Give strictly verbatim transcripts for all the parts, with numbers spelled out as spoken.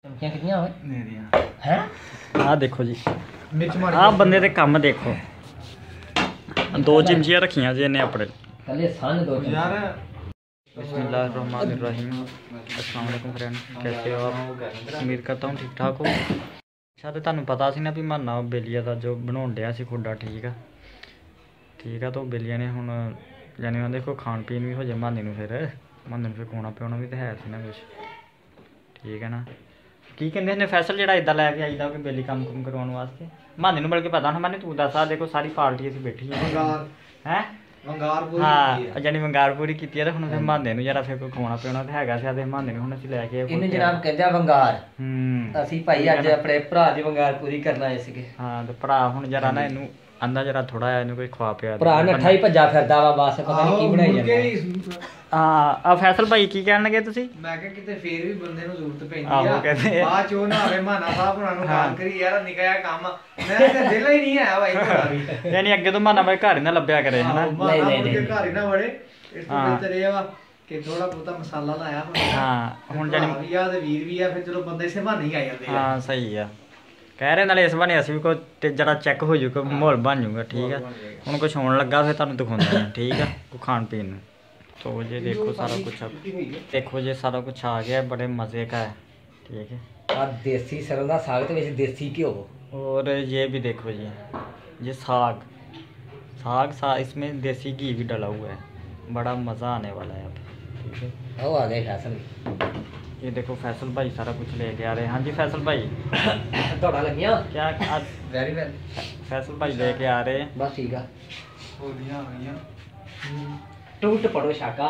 ਆ ਦੇਖੋ ਜੀ ਆ ਬੰਦੇ ਦੇ ਕੰਮ ਦੇਖੋ ਦੋ ਚਿਮਚੀਆਂ ਰੱਖੀਆਂ ਜੀ ਇਹਨੇ ਆਪਣੇ हले सन दो यार बिस्मिल्लाहिर्रहमानिर्रहीम अस्सलाम वालेकुम फ्रेंड कैसे हो आप उम्मीद करता हूँ ठीक ठाक हो अच्छा तो तुहानू पता सी ना भी माना बेलिया का जो बनाउण डिया सी खुड्डा ठीक है ठीक है तो बेलिया ने हुण जानी ना देखो खाण पीन भी हो जाए माने नूं फिर माने नूं फिर खाना पियाना भी तो है सी ना कुछ ठीक है ना की कहते ने फैसल जिहड़ा इदां लैके आईदा कि बेली काम कुम करवाउण वास्ते माने नूं बल्कि पता ना माने तू दस आ देखो सारी पार्टी असीं बैठी है हाँ जानी वंगार पूरी की है ਹੁਣ ਫਿਰ ਮਾਨੇ ਨੂੰ ਜਰਾ ਫਿਰ ਕੋਈ ਖਾਣਾ ਪੀਣਾ ਤੇ ਹੈਗਾ ਸੀ ਆਦੇ ਮਾਨੇ ਨੂੰ ਹੁਣ ਅਸੀਂ ਲੈ ਕੇ ਇਹਨੇ ਜਨਾਬ ਕਹਿੰਦਾ ਵੰਗਾਰ ਹੂੰ ਅਸੀਂ ਭਾਈ ਅੱਜ ਆਪਣੇ ਭਰਾ ਦੀ ਵੰਗਾਰ ਪੂਰੀ ਕਰਨ ਆਏ ਸੀਗੇ ਹਾਂ ਤੇ ਭਰਾ ਹੁਣ ਜਰਾ ਨਾ ਇਹਨੂੰ ਆਂਦਾ ਜਰਾ ਥੋੜਾ ਜਿਹਾ ਇਹਨੂੰ ਕੋਈ ਖਵਾ ਪਿਆ ਭਰਾ ਨੱਠਾ ਹੀ ਭੱਜਾ ਫਿਰਦਾ ਵਾ ਬਸ ਪਤਾ ਨਹੀਂ ਕੀ ਬਣਾਈ ਜਾਂਦਾ ਹਾਂ ਆ ਫੈਸਲ ਭਾਈ ਕੀ ਕਹਿਣ ਲੱਗੇ ਤੁਸੀਂ ਮੈਂ ਕਿਹਾ ਕਿਤੇ ਫੇਰ ਵੀ ਬੰਦੇ ਨੂੰ ਜ਼ਰੂਰਤ ਪੈਂਦੀ ਆ ਬਾਅਦ ਚ ਉਹ ਨਾ ਆਵੇ ਮਾਨਾ ਸਾਹਿਬ ਉਹਨਾਂ ਨੂੰ ਕਾਲ ਕਰੀ ਯਾਰ ਨਿਕਾ ਜਿਹਾ ਕੰਮ ਮੈਂ ਤਾਂ ਦਿਲ ਹੀ ਨਹੀਂ ਆਇਆ ਭਾਈ ਭਰਾ ਵੀ ਯਾਨੀ ਅੱਗੇ ਤੋਂ ਮਾਨਾ ਭਾਈ ਘਰ ਹੀ ਨਾ ਲੱਭਿਆ ਕਰੇ ਹਨਾ ਨਹੀਂ ਨਹੀਂ ਘਰ ਹੀ ਨਾ ਵੜੇ ਇਸ ਤੋਂ ਬਿਹਤਰ ਇਹ ਵਾ ਕਿ ਥੋੜਾ ਬਹੁਤਾ ਮਸਾਲਾ ਲਾਇਆ ਹਾਂ ਹੁਣ ਜਾਨੀ ਵੀ ਆ ਤੇ ਵੀਰ ਵੀ ਆ ਫਿਰ ਚਲੋ ਬੰਦੇ ਇਸੇ ਬਹਾਨੇ ਹੀ ਆ ਜਾਂਦੇ ਆ ਹਾਂ ਸਹੀ ਆ ਕਹਿ ਰਹੇ ਨਾਲੇ ਇਸ ਬਹਾਨੇ ਅਸੀਂ ਵੀ ਕੋਈ ਤੇ ਜਰਾ ਚੈੱਕ ਹੋ ਜੂਗਾ ਮਾਹੌਲ ਬਣ ਜੂਗਾ ਠੀਕ ਆ ਹੁਣ ਕੁਝ ਹੋਣ ਲੱਗਾ ਫਿਰ ਤੁਹਾਨੂੰ ਦਿਖਾਉਂਦੇ ਆ ਠੀਕ ਆ ਕੋਈ ਖਾਣ पीन ਨੂੰ तो ये देखो सारा कुछ अब देखो ये सारा कुछ आ गया है बड़े मज़े का है ठीक है और देसी सरों का साग तो वैसे देसी घ्यो और ये भी देखो जी ये साग साग सा इसमें देसी घी भी डला हुआ है बड़ा मज़ा आने वाला है अब ठीक है वो आ गए फैसल ये देखो फैसल भाई सारा कुछ लेके आ रहे हैं हाँ जी फैसल भाई थोड़ा लगिया क्या आज वेरी वेल फैसल भाई लेके आ रहे हैं बस ठीक है होलियां आ गईयां टूट पड़ो शाका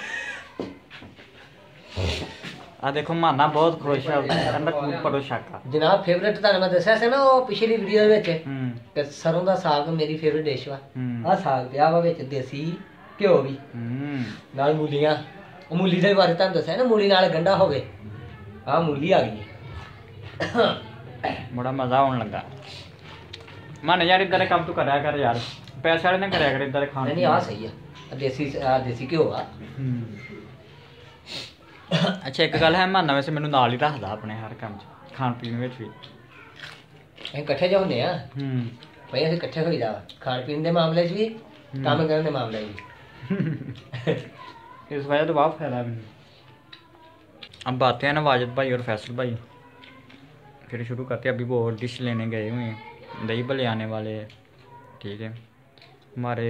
आ देखो माना बहुत खुश है कहंदा टूट पड़ो शाका जनाब फेवरेट ਤਾਂ ਮੈਂ ਦੱਸਿਆ ਸੀ ਨਾ ਉਹ ਪਿਛਲੀ ਵੀਡੀਓ ਦੇ ਵਿੱਚ ਕਿ ਸਰੋਂ ਦਾ ਸਾਗ ਮੇਰੀ ਫੇਵਰਿਟ ਡਿਸ਼ ਵਾ ਆ ਸਾਗ ਪਿਆ ਵਾ ਵਿੱਚ ਦੇਸੀ ਘਿਓ ਵੀ ਨਾਲ ਮੂਲੀਆਂ ਉਹ ਮੂਲੀ ਦੇ ਬਾਰੇ ਤੁਹਾਨੂੰ ਦੱਸਿਆ ਨਾ ਮੂਲੀ ਨਾਲ ਗੰਢਾ ਹੋਵੇ ਆ ਮੂਲੀ ਆ ਗਈ बड़ा मजा आने लगा माने यार इधर काम तू कराया कर यार पैसे वाले ने कराया कर इधर खाना नहीं आ सही है देसी देसी घ्यो आ अच्छा एक गल है माना वैसे मैनू नाल ही रखदा अपने हर काम च खाण पीण विच भी ਅਸੀਂ ਇਕੱਠੇ ਜੋ ਹੁੰਦੇ ਆ ਹੂੰ ਭਾਈ ਅਸੀਂ ਇਕੱਠੇ ਹੋਈਦਾ ਖਾਣ ਪੀਣ ਦੇ ਮਾਮਲੇ 'ਚ ਵੀ ਕੰਮ ਕਰਨ ਦੇ ਮਾਮਲੇ 'ਚ ਵੀ इस वजह तो बहुत फायदा है अब आते हैं ना वाजिद भाई और फैसल भाई फिर शुरू करते हैं अभी वो और डिश लेने गए हुए हैं दही भल्ले आने वाले हैं ठीक है हमारे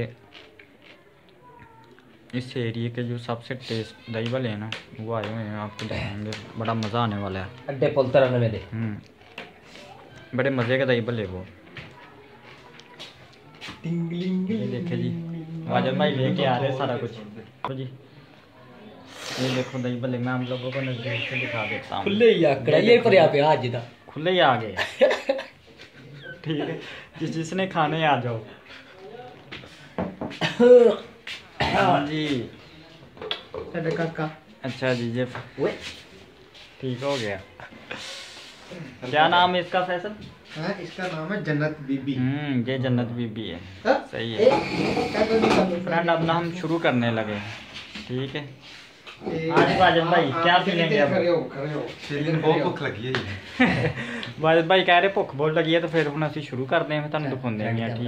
इस एरिए के जो सबसे टेस्ट दही भल्ले हैं ना वो आए हुए हैं आपको दिखाएंगे बड़ा मज़ा आने वाला है अड्डे पुल तरह में दे बड़े मज़े के दही भल्ले वो ये देखे जी वाजिद भाई लेके आ रहे हैं सारा कुछ तो जी ये देखो दही भल्ले मैं हम लोगों को नजदीक से दिखा देता हूँ खुले ही आकड़ा ये भरिया पिया अज दा खुले ही आ गए ठीक है जिस जिसने खाने आ जाओ हाँ जी काका अच्छा जी ये ठीक हो गया क्या नाम है इसका फैसल हाँ इसका नाम है जन्नत बीबी हम्म ये जन्नत बीबी है हा? सही है फ्रेंड अब ना हम शुरू करने लगे ठीक है आज वाजिद भाई क्या पीलेंगे अब बहुत भूख लगी है वाजिद भाई कह रहे भुख बहुत लगी है तो फिर हम ਅਸੀਂ शुरू करते हैं ਤੁਹਾਨੂੰ ਦਿਖਾਉਂਦੇ ਹਾਂ ਠੀਕ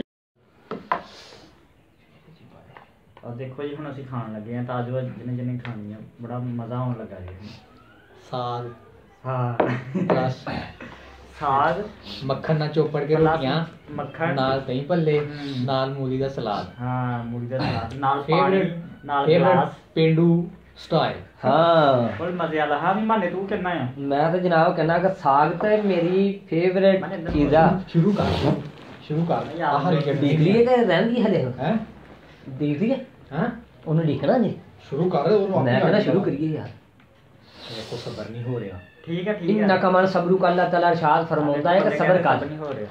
और देखो जी ਹੁਣ ਅਸੀਂ ਖਾਣ ਲੱਗੇ ਹਾਂ ਤਾਂ ਆਜੋ ਜਿਹਨੇ ਜਿਹਨੇ ਖਾਣੀ ਆ ਬੜਾ ਮਜ਼ਾ ਆਉਣ ਲੱਗਾ ਜੀ ਸਾਗ ਹਾਂ ਬਸ ਸਾਗ ਮੱਖਣ ਨਾਲ ਚੋਪੜ ਕੇ ਰੋਟੀਆਂ ਮੱਖਣ ਨਾਲ ਦਹੀਂ ਭੱਲੇ ਨਾਲ ਮੂਲੀ ਦਾ ਸਲਾਦ ਹਾਂ ਮੂਲੀ ਦਾ ਸਲਾਦ ਨਾਲ ਪਾਣੀ ਨਾਲ ਗਲਾਸ ਪਿੰਡੂ ਸਟਾਈਲ ਹਾਂ ਬੜਾ ਮਜ਼ੇ ਵਾਲਾ ਹਾਂ ਵੀ ਮਾਨੇ ਤੂੰ ਕਿੰਨਾ ਆ ਮੈਂ ਤਾਂ ਜਨਾਬ ਕਹਿੰਦਾ ਕਿ ਸਾਗ ਤੇ ਮੇਰੀ ਫੇਵਰੇਟ ਚੀਜ਼ ਆ ਸ਼ੁਰੂ ਕਰ ਸ਼ੁਰੂ ਕਰ ਆਹ ਦੇਖ ਲਈਏ ਕਿ ਰਹਿੰਦੀ ਹਲੇ ਹੈ ਦੇਖ ਲਈਏ ਹਾਂ ਉਹਨੂੰ ਲਿਖਣਾ ਜੀ ਸ਼ੁਰੂ ਕਰ ਉਹਨੂੰ ਮੈਂ ਕਹਿੰਦਾ ਸ਼ੁਰੂ ਕਰੀਏ ਯਾਰ ਦੇਖੋ ਸਬਰ ਨਹੀਂ ਹੋ ਰਿਹਾ ਠੀਕ ਹੈ ਠੀਕ ਹੈ ਇੰਨਾ ਕਮਲ ਸਬਰੂ ਕਾ ਅੱਲਾਹ ਤਾਲਾ ਇਰਸ਼ਾਦ ਫਰਮਾਉਂਦਾ ਹੈ ਕਿ ਸਬਰ ਕਰ ਨਹੀਂ ਹੋ ਰਿਹਾ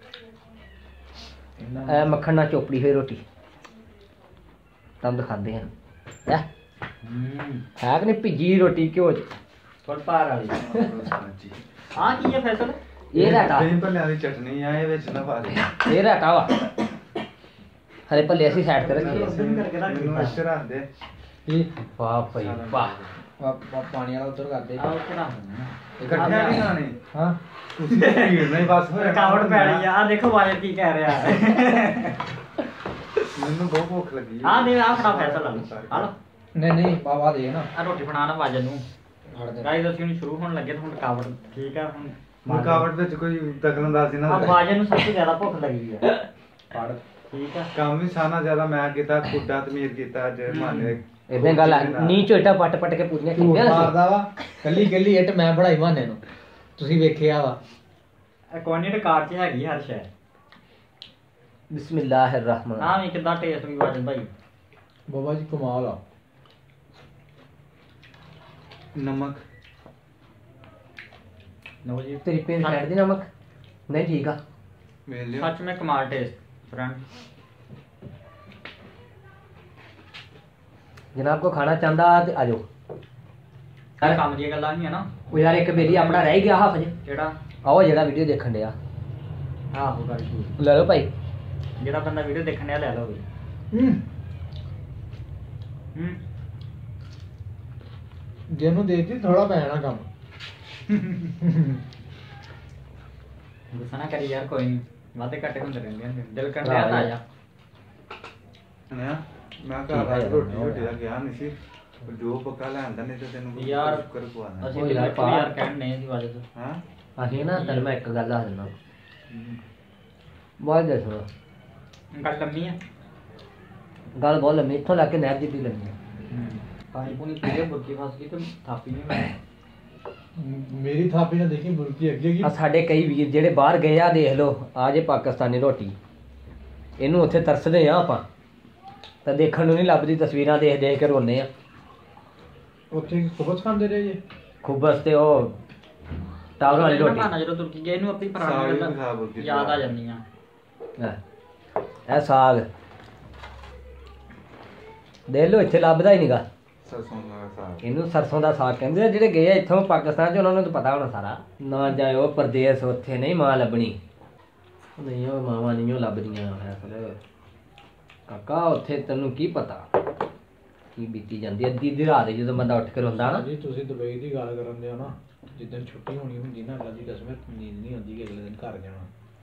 ਇਹ ਮੱਖਣ ਨਾਲ ਚੋਪੜੀ ਹੋਈ ਰੋਟੀ ਤੁਹਾਨੂੰ ਦਿਖਾਉਂਦੇ ਹਾਂ ਹੈ ਹੈ ਕਿ ਨਹੀਂ ਭਿੱਜੀ ਰੋਟੀ ਘਿਓ ਚ ਥੋੜ ਪਾਰ ਵਾਲੀ ਹਾਂ ਕੀ ਹੈ ਫੈਸਲ ਇਹ ਰਾਟਾ ਦਹੀਂ ਭੱਲਿਆਂ ਦੀ ਚਟਨੀ ਆ ਇਹ ਵਿੱਚ ਨਾ ਪਾ ਦੇ ਇਹ ਰਾਟਾ ਵਾ ਹਰੇ ਭੱਲੇ ਅਸੀਂ ਸਾਈਡ ਤੇ ਰੱਖੇ ਮੈਨੂੰ ਇੱਥੇ ਰੱਖ ਦੇ ਇਹ ਵਾਹ ਭਾਈ ਵਾਹ ਪਾਣੀ ਵਾਲਾ ਉਧਰ ਕਰਦੇ ਆ ਉੱਥੇ ਰੱਖ ਦਿੰਦੇ ਆ ਇਕੱਠੇ ਨਹੀਂ ਖਾਣੇ ਹਾਂ ਤੁਸੀਂ ਭੀੜ ਨਹੀਂ ਬਸ ਹੋਇਆ ਰਕਾਵਟ ਪੈ ਰਹੀ ਆ ਆਹ ਦੇਖੋ ਵਾਇਰ ਕੀ ਕਹਿ ਰਿਹਾ ਮੈਨੂੰ ਬਹੁਤ ਭੁੱਖ ਲੱਗੀ ਆ ਦੇ ਆ ਫੜਾ ਪੈਸਾ ਲਾ ਲਓ ਆ ਲਓ ਨਹੀਂ ਨਹੀਂ ਬਾਬਾ ਦੇ ਨਾ ਆ ਰੋਟੀ ਬਣਾਣਾ ਵਾਜਨ ਨੂੰ ਗਾਇਸ ਅਸੀਂ ਹੁਣ ਸ਼ੁਰੂ ਹੋਣ ਲੱਗੇ ਤੇ ਹੁਣ ਰਕਾਵਟ ਠੀਕ ਆ ਹੁਣ ਰੁਕਾਵਟ ਵਿੱਚ ਕੋਈ ਦਖਲਅੰਦਾਜ਼ੀ ਨਾ ਆ ਵਾਜਨ ਨੂੰ ਸਭ ਤੋਂ ਜ਼ਿਆਦਾ ਭੁੱਖ ਲੱਗੀ ਆ ਪੜ ਠੀਕ ਆ ਕੰਮ ਵੀ ਸਾਨਾ ਜ਼ਿਆਦਾ ਮੈਂ ਕੀਤਾ ਖੁੱਡਾ ਤਮੀਰ ਕੀਤਾ ਅੱਜ ਮਾਨੇ ਇਦਾਂ ਗੱਲ ਆ ਨੀ ਝੋਟਾ ਪੱਟ ਪੱਟ ਕੇ ਪੂਰੀਆਂ ਕੀਤੀਆਂ ਮਾਰਦਾ ਵਾ ਕੱਲੀ ਕੱਲੀ ਇੱਟ ਮੈਂ ਬਣਾਈ ਮਾਨੇ ਨੂੰ ਤੁਸੀਂ ਵੇਖਿਆ ਵਾ ਇਹ ਕੋਆਰਡੀਨੇਟ ਕਾਰਡ 'ਚ ਹੈਗੀ ਹਰ ਸ਼ੈ ਬਿਸਮਿਲ੍ਲਾਹਿਰ ਰਹਿਮਾਨ ਆ ਵੀ ਕਿੱਦਾਂ ਟੇਸਟ ਵੀ ਵਾਜਨ ਭਾਈ ਬਾਬਾ ਜੀ ਕਮਾਲ ਆ ਨਮਕ ਲਓ ਜੀ ਤੇਰੀ ਪੇਨ ਸਾਈਡ ਦੀ ਨਮਕ ਨਹੀਂ ਠੀਕ ਆ ਵੇਖ ਲਿਓ ਸੱਚ में कमाल टेस्ट फ्रेंड ਜਨਾਬ ਕੋ ਖਾਣਾ ਚਾਹੁੰਦਾ ਤੇ ਆ ਜਾਓ ਇਹ ਕੰਮ ਦੀਆਂ ਗੱਲਾਂ ਨਹੀਂ ਆ ਨਾ ਉਹ ਯਾਰ ਇੱਕ ਬੇਲੀ ਆਪਣਾ ਰਹਿ ਗਿਆ ਹਾਫ ਜੇ ਜਿਹੜਾ ਆਓ ਜਿਹੜਾ ਵੀਡੀਓ ਦੇਖਣ ਡਿਆ ਆਹੋ ਗੱਲ ਠੀਕ ਲੈ ਲਓ ਭਾਈ ਜਿਹੜਾ ਬੰਦਾ ਵੀਡੀਓ ਦੇਖਣ ਡਿਆ ਲੈ ਲਓ ਵੀ ਹੂੰ ਹੂੰ ਜਿਹਨੂੰ ਦੇਤੀ ਥੋੜਾ ਪੈਣਾ ਕੰਮ ਗੁੱਸਾ ਨਾ ਕਰੀ ਯਾਰ ਕੋਈ ਨਹੀਂ ਵਾਦੇ ਘੱਟੇ ਹੁੰਦੇ ਰਹਿੰਦੇ ਆ ਦਿਲ ਕਰ ਰਿਹਾ ਤਾਂ ਆ ਜਾ ਨਾ ਮੈਂ ਘਰ ਰੋਟੀ ਰੋਟੀ ਦਾ ਗਿਆ ਨਹੀਂ ਸੀ ਜੋ ਪੱਕਾ ਲੈਂਦਾ ਨਹੀਂ ਤੇ ਤੈਨੂੰ ਯਾਰ ਸ਼ੁਕਰ ਖਵਾਣਾ ਅਸੀਂ ਉਹ ਯਾਰ ਯਾਰ ਪਾ- ਯਾਰ ਕਹਿਣ ਨਹੀਂ ਸੀ ਵਾਜੇ ਤੋਂ ਹਾਂ ਅਸੀਂ ਨਾ ਤੈਨੂੰ ਮੈਂ ਇੱਕ ਗੱਲ ਦੱਸ ਦਿੰਦਾ ਬਹੁਤ ਦੱਸੋ ਗੱਲ ਲੰਮੀ ਆ ਗੱਲ ਬਹੁਤ ਲੰਮੀ ਇੱਥੋਂ ਲੱਗ ਕੇ ਨਹਿਰ ਜਿੱਡੀ ਲੰਮੀ ਆ ਪਾਣੀ ਪੂਣੀ ਪੀ ਕੇ ਬੁਰਕੀ ਫਸ ਗਈ ਤੇ ਥਾਪੀ ਨਹੀਂ ਮੈਂ ਮੇਰੀ ਥਾਪੀ ਨੇ ਦੇਖੀ ਬੁਰਕੀ ਅੱਗੇ ਕੀ ਆ ਸਾਡੇ ਕਈ ਵੀਰ ਜਿਹੜੇ ਬਾਹਰ ਗਏ ਆ ਦੇਖ ਲਓ ਆ ਜੇ ਪਾਕਿਸਤਾਨੀ ਰੋਟੀ ਇਹਨੂੰ ਉੱਥੇ ਤਰਸਦੇ ਆ ਆਪਾਂ ਤਾਂ ਦੇਖਣ ਨੂੰ ਨਹੀਂ ਲੱਭਦੀ ਤਸਵੀਰਾਂ ਦੇਖ ਦੇਖ ਕੇ ਰੋਨੇ ਆ ਉੱਥੇ ਖੁਬਸ ਖਾਂਦੇ ਰਹੇ ਜੇ ਖੁਬਸ ਤੇ ਉਹ ਟਾਵਰ ਵਾਲੀ ਰੋਟੀ ਨਾ ਜਦੋਂ ਤੁਰਕੀ ਗਏ ਇਹਨੂੰ ਆਪਣੀ ਪੁਰਾਣੀ ਗੱਲਾਂ ਯਾਦ ਆ ਜਾਂਦੀਆਂ ਲੈ, ਇਹ ਸਾਗ ਦੇਖ ਲਓ ਇੱਥੇ ਲੱਭਦਾ ਹੀ ਨਹੀਂਗਾ ਸਰਸੋਂ ਦਾ ਸਾਗ ਇਹਨੂੰ ਸਰਸੋਂ ਦਾ ਸਾਗ ਕਹਿੰਦੇ ਆ ਜਿਹੜੇ ਗਏ ਆ ਇੱਥੋਂ ਪਾਕਿਸਤਾਨ ਚ ਉਹਨਾਂ ਨੂੰ ਤਾਂ ਪਤਾ ਹੋਣਾ ਸਾਰਾ ਨਾ ਜਾਇਓ ਪਰਦੇਸ ਉੱਥੇ ਨਹੀਂ ਮਾਂ ਲੱਭਣੀ ਨਹੀਂ ਉਹ ਮਾਵਾਂ ਨਹੀਂ ਉਹ ਲੱਭਦੀਆਂ ਅਸਲ ਕਾਕਾ ਉੱਥੇ ਤੈਨੂੰ ਕੀ ਪਤਾ ਕੀ ਬੀਤੀ ਜਾਂਦੀ ਅੱਧੀ ਅੱਧੀ ਰਾਤ ਜਦੋਂ ਬੰਦਾ ਉੱਠ ਕੇ ਰੋਂਦਾ ਨਾ ਜੀ ਤੁਸੀਂ ਦੁਬਈ ਦੀ ਗੱਲ ਕਰਨ ਦੇ ਹੋ ਨਾ ਜਿੱਦਣ ਛੁੱਟੀ ਹੋਣੀ ਹੁੰਦੀ ਨਾ ਅੱਲਾ ਦੀ ਕਸਮ ਨੀਂਦ ਨਹੀਂ ਆਉਂਦੀ ਕਿ ਅਗਲੇ ਦਿਨ ਘਰ ਜਾਣਾ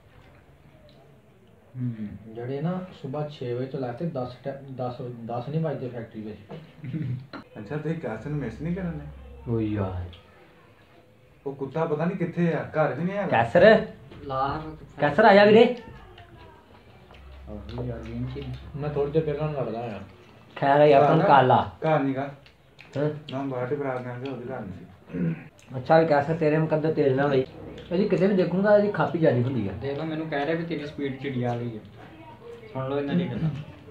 ਹੂੰ ਜਿਹੜੇ ਨਾ ਸਵੇਰ ਛੇ ਵਜੇ ਤੋਂ ਲੈ ਕੇ ਦਸ ਦਸ ਦਸ ਨਹੀਂ ਵੱਜਦੇ ਫੈਕਟਰੀ ਵਿੱਚ ਅੱਛਾ ਤੁਸੀਂ ਕੈਸਨ ਮਿਸ ਨਹੀਂ ਕਰਨੇ ਓ ਯਾਰ ਉਹ ਕੁੱਤਾ ਪਤਾ ਨਹੀਂ ਕਿੱਥੇ ਆ ਘਰ ਵੀ ਨਹੀਂ ਹੈਗਾ ਕੈਸਰ ਲਾਹ ਕੈਸਰ ਆਇਆ ਵੀਰੇ ਉਹ ਯਾਰ ਗੇਮ ਸੀ ਮੈਂ ਥੋੜੀ ਦੇਰ ਪਹਿਲਾਂ ਲੜਦਾ ਆ ਖੈਰ ਯਾਰ ਤੂੰ ਕਾਲਾ ਘਰ ਨਹੀਂ ਗਾ ਹਾਂ ਨਾ ਬਾਹਰ ਬਰਾਤ ਕਰਦੇ ਉਹਦੇ ਘਰ ਨਹੀਂ ਅੱਛਾ ਵੀ ਕੈਸਰ ਤੇਰੇ ਮੁਕੱਦਰ ਤੇਜ਼ ਨਾ ਹੋਈ ਇਹਦੀ ਕਿਤੇ ਵੀ ਦੇਖੂੰਗਾ ਇਹਦੀ ਖਾਪੀ ਜਿਆਦੀ ਹੁੰਦੀ ਆ ਦੇਖ ਲਓ ਮੈਨੂੰ ਕਹਿ ਰਿਹਾ ਵੀ ਤੇਰੀ ਸਪੀਡ ਚਿੜੀਆ ਵਾਲੀ ਹੈ ਸੁਣ ਲਓ ਇਹਨਾਂ ਦੀ ਗੱਲਾਂ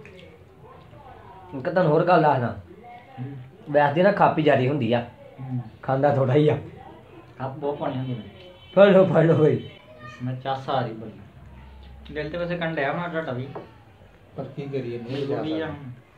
ਇੱਕ ਤਾਂ ਹੋਰ ਗੱਲ ਦੱਸਦਾ ਵੈਸੇ ਨਾ ਖਾਪੀ ਜਿਆਦੀ ਹੁੰਦੀ ਆ ਖਾਂਦਾ ਥੋੜਾ ਹੀ ਆ ਕੱਪ ਬਹੁਤ ਪਾਣੀ ਹੁੰਦੀ ਨੇ ਫੜ ਲਓ ਫੜ ਲਓ ਬਈ ਮੈਂ ਚਾਸਾ ਆ ਰਹੀ ਬੜੀ ਦਿਲ ਤੇ ਵੈਸੇ ਕੰਡਿਆ ਬਣਾ ਤੁਹਾਡਾ ਵੀ ਪਰ ਕੀ ਕਰੀਏ ਨਹੀਂ ਜ਼ਰੂਰੀ ਆ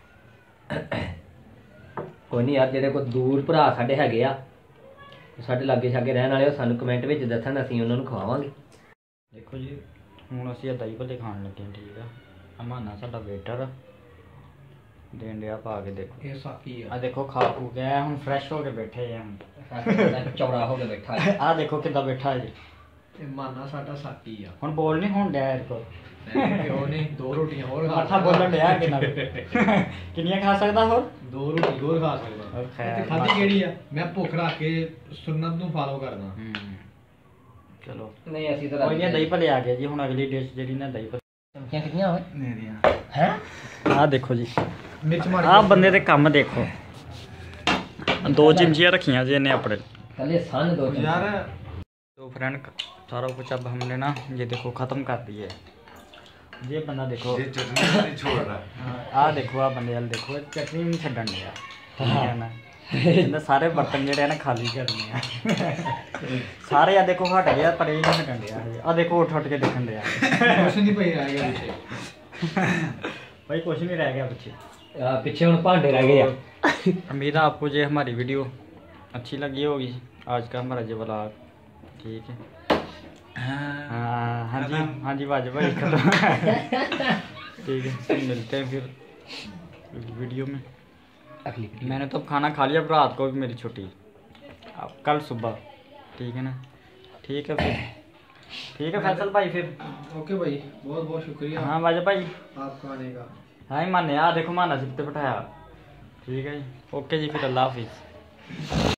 ਕੋਈ ਨਹੀਂ ਯਾਰ ਜਿਹੜੇ ਕੋਈ ਦੂਰ ਭਰਾ ਸਾਡੇ ਹੈਗੇ ਆ ਸਾਡੇ ਲਾਗੇ ਛਾਗੇ ਰਹਿਣ ਵਾਲੇ ਉਹ ਸਾਨੂੰ ਕਮੈਂਟ ਵਿੱਚ ਦੱਸਣ ਅਸੀਂ ਉਹਨਾਂ ਨੂੰ ਖਵਾਵਾਂਗੇ ਦੇਖੋ ਜੀ ਹੁਣ ਅਸੀਂ ਇਹ ਦਹੀਂ ਭੱਲੇ ਖਾਣ ਲੱਗੇ ਹਾਂ ਠੀਕ ਆ ਅਮਾਨਾ ਸਾਡਾ ਵੇਟਰ ਦੇਣ ਡਿਆ ਪਾ ਕੇ ਦੇਖੋ ਇਹ ਸਾਕੀ ਆ ਦੇਖੋ ਖਾ ਖੂ ਗਿਆ ਹੁਣ ਫਰੈਸ਼ ਹੋ ਕੇ ਬੈਠੇ ਆ ਹੁਣ ਚੌੜਾ ਹੋ ਕੇ ਬੈਠਾ ਆ ਦੇਖੋ ਕਿੱਦਾਂ ਬੈਠਾ ਹੈ ਜੀ ਇਹ ਮਾਨਾ ਸਾਡਾ ਸਾਕੀ ਆ ਹੁਣ ਬੋਲ ਨਹੀਂ ਹੋਣ ਡਿਆ ਇਹਦੇ ਕੋਲ ਕਿਉਂ ਨਹੀਂ ਦੋ ਰੋਟੀਆਂ ਹੋਰ ਖਾ ਮਾਠਾ ਬੋਲਣ ਡਿਆ ਕਿੰਨਾ ਕਿੰਨੀਆਂ ਖਾ ਸਕਦਾ ਹੋਰ ਦੋ ਰੋਟੀ ਹੋਰ ਖਾ ਸਕਦਾ ਖੈਰ, ਤੇ ਖਾਧੀ ਕਿਹੜੀ ਆ ਮੈਂ ਭੁੱਖ ਰੱਖ ਕੇ ਸੁਨਨਤ ਨੂੰ ਫਾਲੋ ਕਰਦਾ ਹੂੰ ਚਲੋ ਨਹੀਂ ਅਸੀਂ ਤਾਂ ਕੋਈ ਨਹੀਂ ਦਹੀਂ ਭੱਲੇ ਆ ਗਏ ਜੀ ਹੁਣ ਅਗਲੀ ਡਿਸ਼ ਜਿਹੜੀ ਨਾ ਦਹੀਂ ਭੱਲੇ ਚਮਚੀਆਂ ਕਿੰਨੀਆਂ ਹੋਏ ਮੇਰੀਆਂ ਹੈ ਆਹ ਦੇਖੋ ਜੀ ਮਿਰਚ ਮਾਰੀ ਆਹ ਬੰਦੇ ਦੇ ਕੰਮ ਦੇਖੋ ਦੋ ਚਮਚੀਆਂ ਰੱਖੀਆਂ ਜੀ ਇਹਨੇ ਆਪਣੇ ਕੱਲੇ ਸੰਨ ਦੋ यार तो फ्रेंड सारा कुछ अब हमने ना ये देखो ख़त्म कर दिया है ये बंदा देखो ये चटनी नहीं छोड़ रहा आ देखो आ बंदे वाल देखो चटनी नहीं छड्डन दिया ठीक है ना इन्हें सारे बर्तन जेडे ना खाली करने हैं सारे आ देखो हट गया पर ये नहीं हटन दिया आ देखो उठ उठ के दिखन दिया कुछ नहीं पई रह गया पीछे भाई कुछ नहीं रह गया पीछे पीछे हम भांडे रह गए उम्मीद है आपको ये हमारी वीडियो अच्छी लगी होगी आज का हमारा ये व्लॉग ठीक है हाँ हाँ जी हाँ जी वाजिब भाई ठीक है मिलते हैं फिर वीडियो में अगली मैंने तो खाना खा लिया, अब रात को भी मेरी छुट्टी, अब कल सुबह, ठीक है ना। ठीक है फिर, ठीक है फैसल भाई फिर। ओके भाई, बहुत बहुत शुक्रिया। हाँ बाजा भाई आपका आने का। हाँ ही माने यार, देखो माना सिर पे बैठाया। ठीक है जी, ओके जी, फिर अल्लाह हाफिज़।